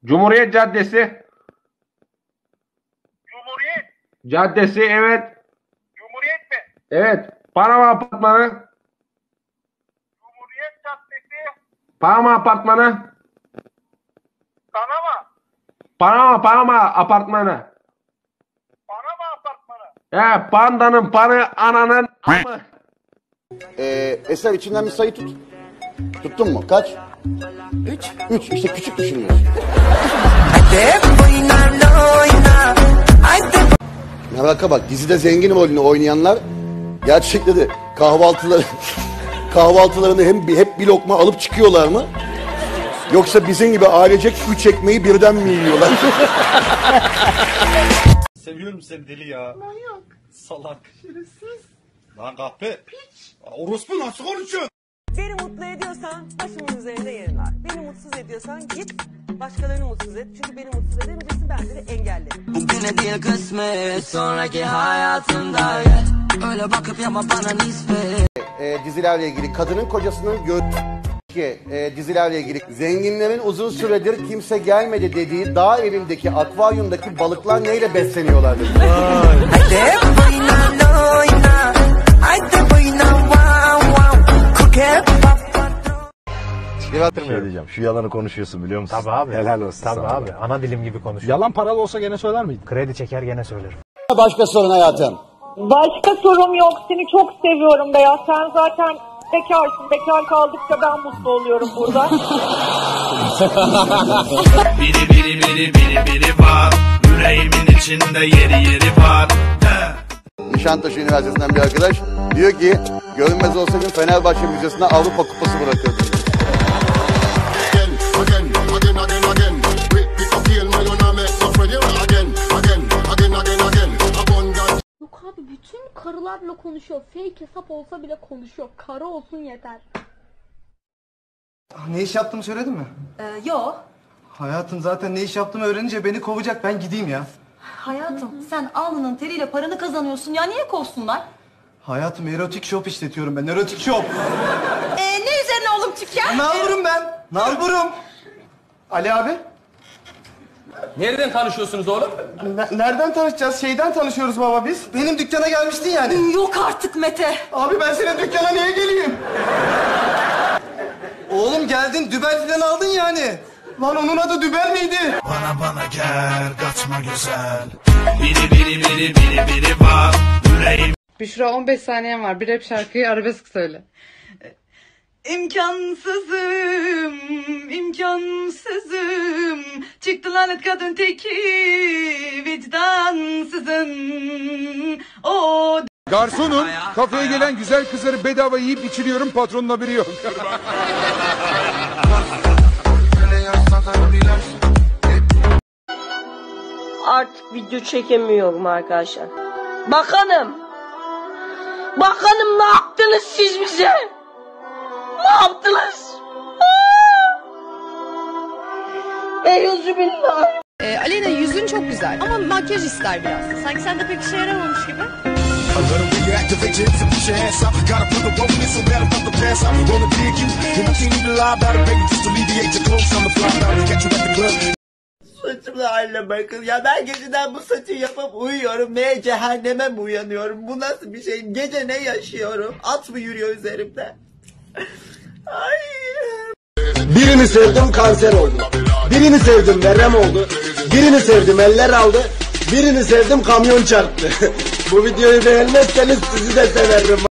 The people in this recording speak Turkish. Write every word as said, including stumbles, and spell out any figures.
Cumhuriyet Caddesi. Cumhuriyet. Caddesi, evet. Cumhuriyet mi? Evet. Panama Apartmanı. Cumhuriyet Caddesi. Panama Apartmanı. Panama. Panama, Panama Apartmanı. Panama Apartmanı. He, pandanın panı, ananın amı. Ee, Eser içinden bir sayı tut. Tuttun mu? Kaç? Üç. Üç. İşte küçük düşünüyorsun. Ne alaka bak, dizide zengin rolünü oynayanlar gerçekte de kahvaltıları kahvaltılarını hem hep bir lokma alıp çıkıyorlar mı? Yoksa bizim gibi ailecek üç ekmeği birden mi yiyorlar? Seviyorum seni deli ya. Manyak. Salak. Şerefsiz. Lan kahpe. Piç. Orospu nasıl konuşuyorsun? Beni mutlu ediyorsan başımın üzerinde yerin var. Beni mutsuz ediyorsan git başkalarını mutsuz et. Çünkü beni mutsuz edemeyeceksin, ben seni engellerim. Bugüne değil kısmet, sonraki hayatımda gel. Öyle bakıp yapma bana nispet. E, dizilerle ilgili kadının kocasının gö... Ki, e, dizilerle ilgili zenginlerin uzun süredir kimse gelmedi dediği dağ evindeki akvaryumdaki balıklar neyle besleniyorlar dedi. Bir şey diyeceğim. Şu yalanı konuşuyorsun biliyor musun? Tabii abi. Helal olsun. Tabii sana abi. be. Ana dilim gibi konuşuyor. Yalan paralı olsa gene söyler miydin? Kredi çeker gene söylerim. Başka sorun hayatım. Başka sorum yok. Seni çok seviyorum Beyaz. Sen zaten bekarsın. Bekar kaldıkça ben mutlu oluyorum burada. Biri biri biri biri biri var. Yüreğimin içinde yeri yeri var. Nişantaşı Üniversitesi'nden bir arkadaş diyor ki görünmez olsaydım Fenerbahçe Müzesi'ne Avrupa Kupası bırakırdım. Yok abi, bütün karılarla konuşuyor. Fake hesap olsa bile konuşuyor. Karı olsun yeter. Ne iş yaptığımı söyledin mi? Ee, yo. Hayatım zaten ne iş yaptığımı öğrenince beni kovacak, ben gideyim ya. Hayatım sen alnının teriyle paranı kazanıyorsun ya, niye kovsunlar? Hayatım erotik shop işletiyorum ben, erotik shop. Ee, ne üzerine oğlum çık ya? Nalburum ben, nalburum. Ali abi. Nereden tanışıyorsunuz oğlum? Ne- nereden tanışacağız? Şeyden tanışıyoruz baba biz. Benim dükkana gelmiştin yani. Yok artık Mete. Abi ben senin dükkana niye geleyim? Oğlum geldin, dübel falan aldın yani. Lan onun adı dübel miydi? Bana bana gel kaçma güzel. Biri biri biri biri biri var. Yüreğim. Büşra on beş saniyen var. Bir rap şarkıyı arabesk söyle. İmkansızım, imkansızım. Çıktı lanet kadın teki, vicdansızın. O Garsonum, kafeye gelen güzel kızları bedava yiyip içiriyorum, patronun haberi yok. Artık video çekemiyorum arkadaşlar. Bakanım. Bakanım ne yaptınız siz bize? Ne yaptınız? Eyüzübillah. Ee, Aleyna yüzün çok güzel ama makyaj ister biraz. Sanki sende pek işe yaramamış gibi. Saçımla haline bakın ya, ben geceden bu saçı yapıp uyuyorum, ne cehenneme mi uyanıyorum, bu nasıl bir şey, gece ne yaşıyorum, at mı yürüyor üzerimde? Ay. Birini sevdim kanser oldu. Birini sevdim verem oldu. Birini sevdim eller aldı. Birini sevdim kamyon çarptı. Bu videoyu beğenmezseniz sizi de severim.